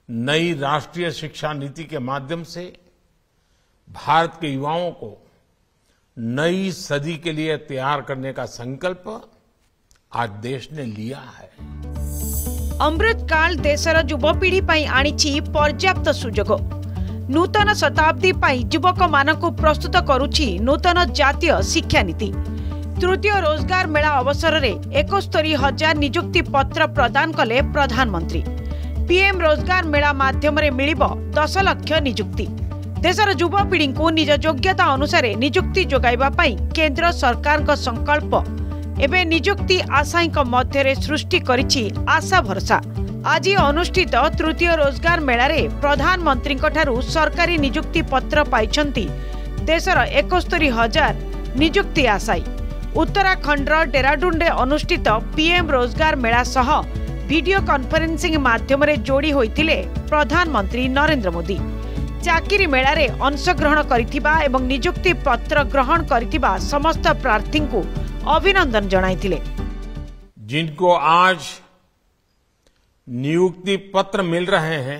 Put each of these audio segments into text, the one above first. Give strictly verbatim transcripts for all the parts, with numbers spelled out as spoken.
नई राष्ट्रीय शिक्षा नीति के माध्यम से भारत के युवाओं को नई सदी के लिए तैयार करने का संकल्प आज देश ने लिया है। अमृत काल देशर युवपीढ़ी पाई आनिछि पर्याप्त सुजोग। नूतन शताब्दी पाई युवक मानकु प्रस्तुत करुछि नूतन जातीय शिक्षा नीति। तृतीय रोजगार मेला अवसर में एकस्तरी हजार नियुक्ति पत्र प्रदान कले प्रधानमंत्री। पीएम रोजगार मेला माध्यम मिलिब दस लाख नियुक्ति। देशर युवपीढ़ी को निज योग्यता अनुसार नियुक्ति जोगाइबा पई केंद्र सरकार का संकल्प एवं नियुक्ति आशायी मध्य सृष्टि करिछि आशा भरसा। आज अनुष्ठित तृतीय रोजगार मेला रे प्रधानमंत्री ठारू सरकारी नियुक्ति पत्र पाइछंती देशर एकस्तरी हजार नियुक्ति आशायी। उत्तराखंड डेराडून रे अनुष्ठित पीएम रोजगार मेला सह वीडियो कॉन्फ्रेंसिंग माध्यम रे जोड़ी होइतिले प्रधानमंत्री नरेंद्र मोदी। चाकरी मेला रे अंशग्रहण करिथिबा एवं नियुक्ति पत्र ग्रहण करिथिबा समस्त प्रार्थी को अभिनंदन जणाइथिले। जिनको आज नियुक्ति पत्र मिल रहे हैं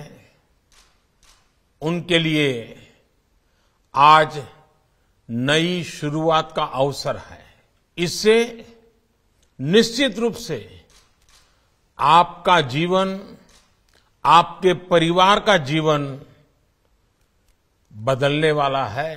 उनके लिए आज नई शुरुआत का अवसर है। इससे निश्चित रूप से आपका जीवन, आपके परिवार का जीवन बदलने वाला है।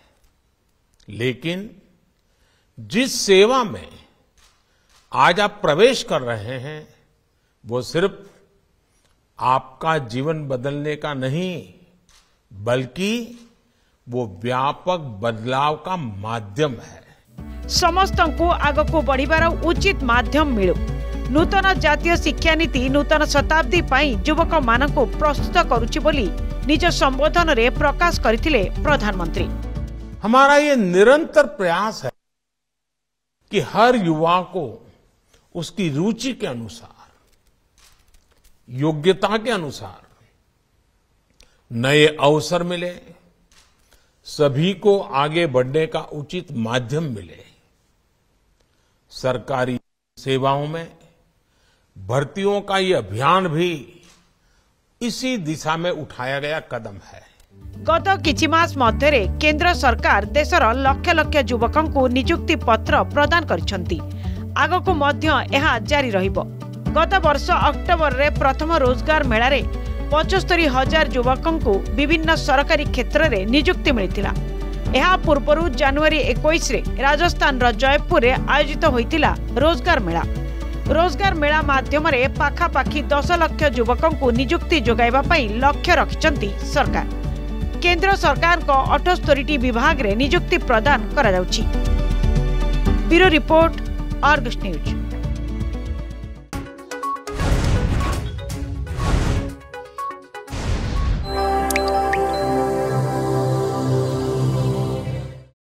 लेकिन जिस सेवा में आज आप प्रवेश कर रहे हैं वो सिर्फ आपका जीवन बदलने का नहीं बल्कि वो व्यापक बदलाव का माध्यम है। समस्त को आग को बढ़िबार उचित माध्यम मिलू। नूतन जातीय शिक्षा नीति नूतन शताब्दी पाई युवक मानक प्रस्तुत करुछि बोली निज संबोधन रे प्रकाश करथिले प्रधानमंत्री। हमारा ये निरंतर प्रयास है कि हर युवा को उसकी रुचि के अनुसार, योग्यता के अनुसार नए अवसर मिले, सभी को आगे बढ़ने का उचित माध्यम मिले। सरकारी सेवाओं में भर्तियों का ये अभियान भी इसी दिशा में उठाया गया कदम है। गत किछि मास मध्यरे केंद्र सरकार देशर लक्ष लक्ष युवकों को नियुक्ति पत्र प्रदान करिसंती। आगको मध्य यह जारी रहिबो। गत वर्ष अक्टोबर रे प्रथम रोजगार मेला रे पचहत्तर हजार युवकों को विभिन्न सरकारी क्षेत्र में नियुक्ति मिलिथिला। यह पूर्व जनवरी इक्कीस रे राजस्थान रो जयपुर रे आयोजित होइतिला रोजगार मेला। रोजगार मेला माध्यम रे पाखापाखी दस लाख युवकों को नियुक्ति जोगाइबा पई लक्ष्य रखिसंती सरकार। केंद्र सरकार को अठस्तरी विभाग रे नियुक्ति प्रदान करा जाउछि। Bureau report, Argus news.